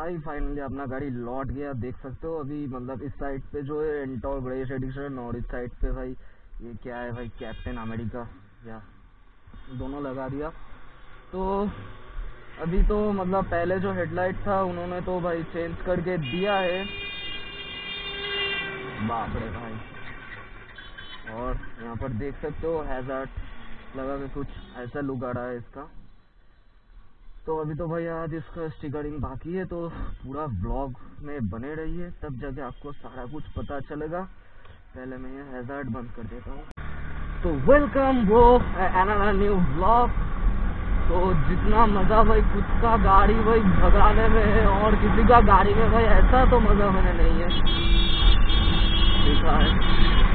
भाई फाइनली अपना गाड़ी लौट गया। देख सकते हो अभी मतलब इस साइड पे जो है एंटोर ग्रेस एडिशन और इस साइड पे भाई ये क्या है भाई कैप्टन अमेरिका या दोनों लगा दिया। तो अभी तो मतलब पहले जो हेडलाइट था उन्होंने तो भाई चेंज करके दिया है, बाप रे भाई। और यहाँ पर देख सकते हो हैज़ार्ड लगा के कुछ ऐसा लुक आ रहा है इसका। तो अभी तो भाई आज इसका स्टिकरिंग बाकी है, तो पूरा ब्लॉग में बने रहिए तब जाके आपको सारा कुछ पता चलेगा। पहले मैं ये हैज़ार्ड बंद कर देता हूँ। तो welcome bro another new blog. तो जितना मज़ा भाई खुद का गाड़ी भाई भगाने में है और किसी का गाड़ी में भाई ऐसा तो मज़ा मैंने नहीं है देखा है।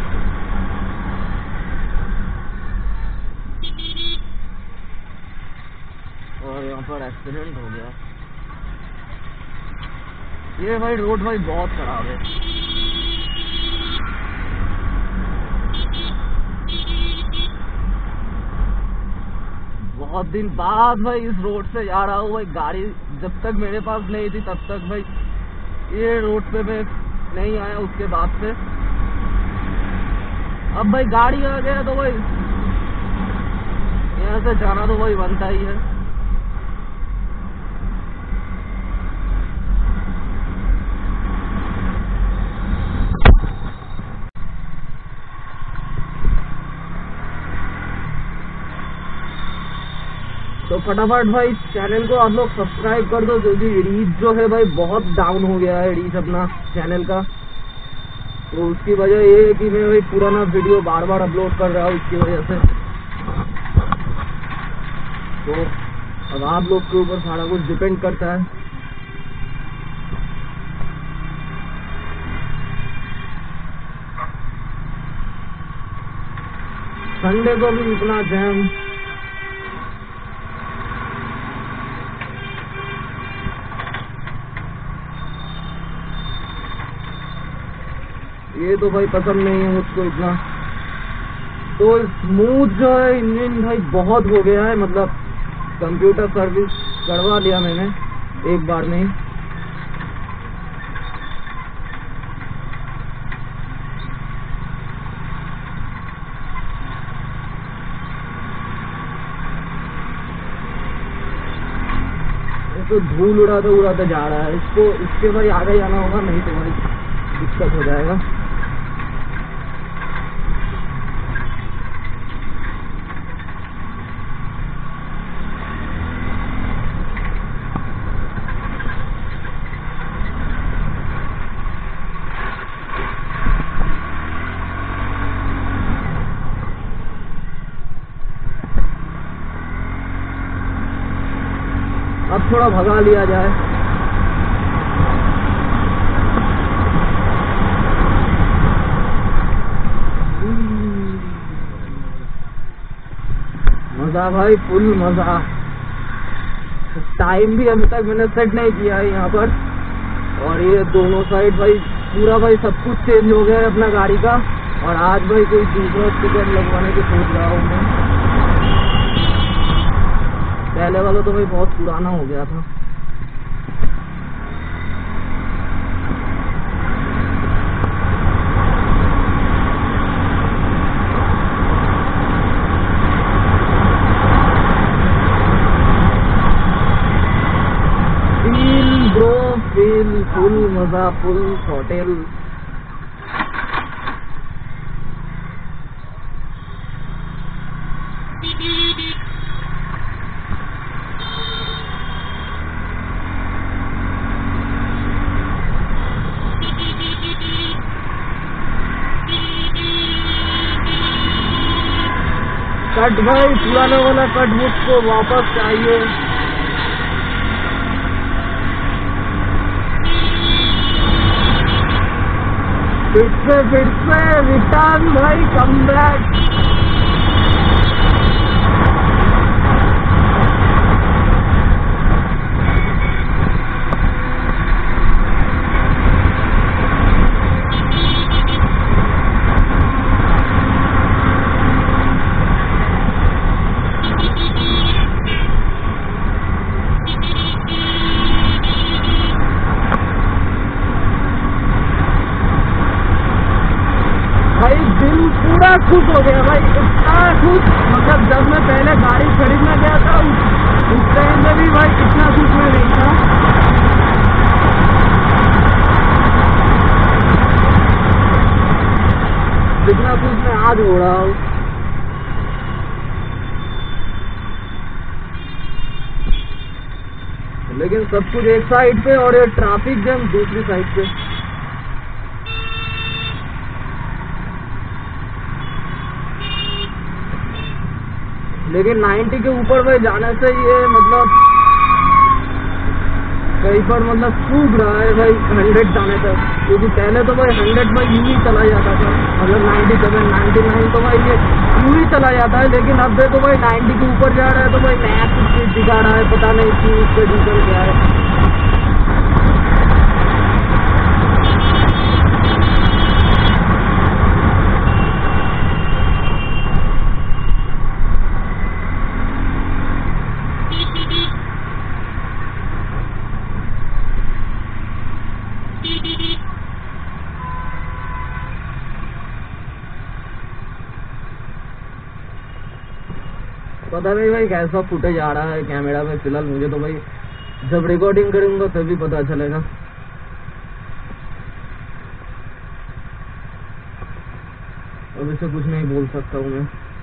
और यहाँ पर एक्सीडेंट हो गया। ये भाई रोड भाई बहुत खराब है। बहुत दिन बाद भाई इस रोड से जा रहा हूँ भाई। गाड़ी जब तक मेरे पास नहीं थी तब तक भाई ये रोड पे मैं नहीं आया, उसके बाद से अब भाई गाड़ी आ गया तो भाई यहाँ से जाना तो भाई बनता ही है। तो फटाफट भाई चैनल को आप लोग सब्सक्राइब कर दो, क्योंकि रीच जो है भाई बहुत डाउन हो गया है रीच अपना चैनल का। तो उसकी वजह ये है कि मैं भाई पुराना वीडियो बार बार अपलोड कर रहा हूँ, इसकी वजह से। तो अब आप लोग के ऊपर सारा कुछ डिपेंड करता है। संडे को भी इतना जैम। ये तो भाई पसंद नहीं है मुझको इतना। तो स्मूथ जो है इंजन भाई बहुत हो गया है, मतलब कंप्यूटर सर्विस करवा लिया मैंने एक बार में ही। तो धूल उड़ाते जा रहा है। इसको इसके भाई आगे जाना होगा, नहीं तो भाई दिक्कत हो जाएगा। अब थोड़ा भगा लिया जाए। मजा भाई फुल मजा। टाइम भी अभी तक मैंने सेट नहीं किया है यहाँ पर। और ये दोनों साइड भाई पूरा भाई सब कुछ चेंज हो गया है अपना गाड़ी का। और आज भाई कोई दूसरा स्टिकर लगवाने की सोच रहा हूँ मैं। पहले वाला तो भाई बहुत पुराना हो गया था। फुल मजा, फुल होटल। कट भाई पुराना वाला कट मुझको वापस चाहिए। फिर से रिटर्न भाई कम बैक। खुश हो गया भाई, इतना खुश, मतलब जब मैं पहले गाड़ी खरीदने गया था उस टाइम में भी भाई इतना खुश में नहीं था। जितना खुश मैं आज हो रहा हूँ। लेकिन सब कुछ एक साइड पे और ये ट्रैफिक जैम दूसरी साइड पे। लेकिन 90 के ऊपर भाई जाने से ये मतलब कहीं पर मतलब सूख रहा है भाई 100 जाने तक, क्योंकि पहले तो भाई 100 भाई यूं ही चला जाता था, मतलब 97, 99 तो भाई ये यूं ही चला जाता है। लेकिन अब देखो भाई 90 के ऊपर जा रहा है तो भाई नया कुछ चीज दिखा रहा है, पता नहीं क्यों, उसका रीजन क्या है। पता नहीं भाई कैसा फुटेज आ रहा है कैमरा में फिलहाल, मुझे तो भाई जब रिकॉर्डिंग करूंगा तभी पता चलेगा। अब इसे कुछ नहीं बोल सकता हूँ मैं।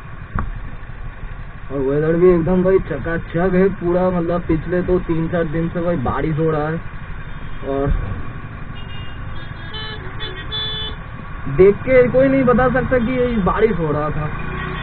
और वेदर भी एकदम भाई चकाचक है पूरा, मतलब पिछले तो 3-4 दिन से भाई बारिश हो रहा है और देख के कोई नहीं बता सकता कि ये बारिश हो रहा था।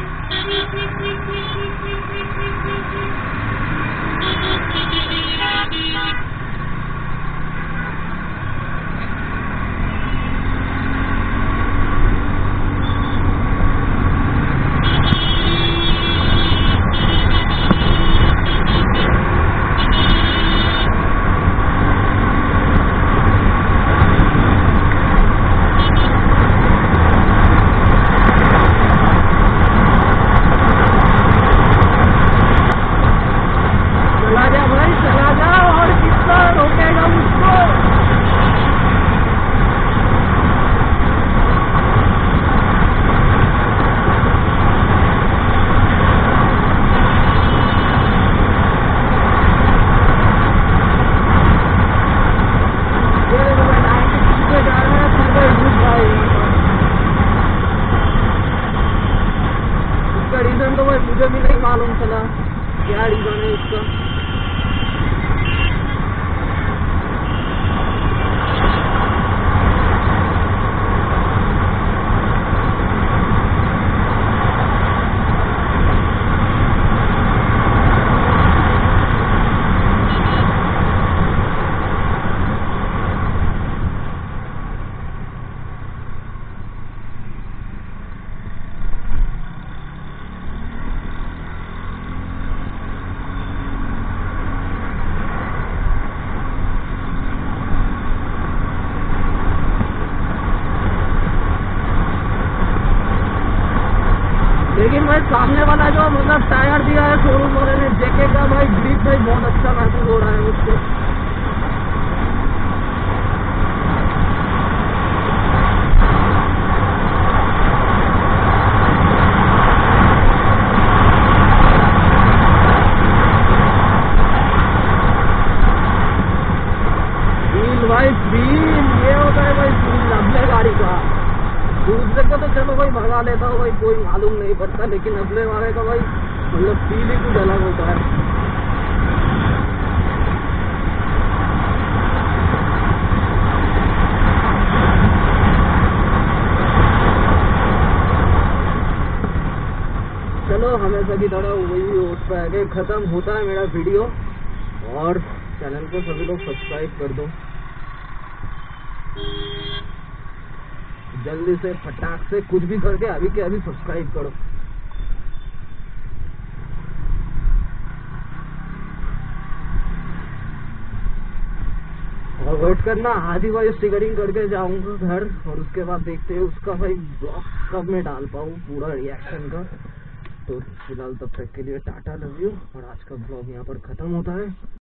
रीजन तो भाई मुझे भी नहीं मालूम चला क्या रीजन है इसका। लेकिन भाई सामने वाला जो मतलब टायर दिया है शोरूम वाले ने जेके का, भाई ग्रिप भाई बहुत अच्छा महसूस हो रहा है मुझको। फील भाई फील ये होता है भाई फील अपने गाड़ी का। दूसरे को तो चलो भाई भगा लेता हूँ भाई, कोई मालूम नहीं पड़ता, लेकिन अपने वाले का भाई मतलब फील ही कुछ अलग होता है। चलो हमेशा की तरह वही होता है, खत्म होता है मेरा वीडियो, और चैनल को सभी लोग सब्सक्राइब कर दो जल्दी से, फटाक से कुछ भी करके अभी के अभी सब्सक्राइब करो। और वेट करना, आधी भाई स्टिकरिंग करके जाऊंगा घर, और उसके बाद देखते हैं उसका भाई ब्लॉग कब मैं डाल पाऊँ पूरा रिएक्शन का। तो फिलहाल तब तक के लिए टाटा, लव यू, और आज का ब्लॉग यहाँ पर खत्म होता है।